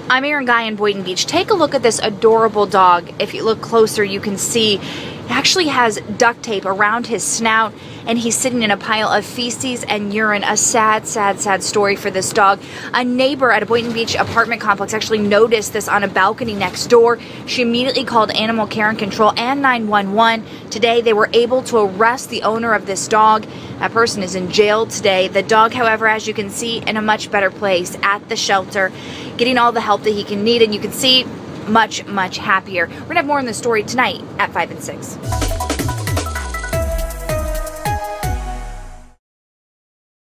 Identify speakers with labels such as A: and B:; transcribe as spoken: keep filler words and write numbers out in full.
A: I'm Erin Guy in Boynton Beach. Take a look at this adorable dog. If you look closer, you can see he actually has duct tape around his snout, and he's sitting in a pile of feces and urine. A sad, sad, sad story for this dog. A neighbor at a Boynton Beach apartment complex actually noticed this on a balcony next door. She immediately called Animal Care and Control and nine one one. Today, they were able to arrest the owner of this dog. That person is in jail today. The dog, however, as you can see, in a much better place at the shelter, getting all the help that he can need, and you can see much, much happier. We're gonna have more on the story tonight at five and six.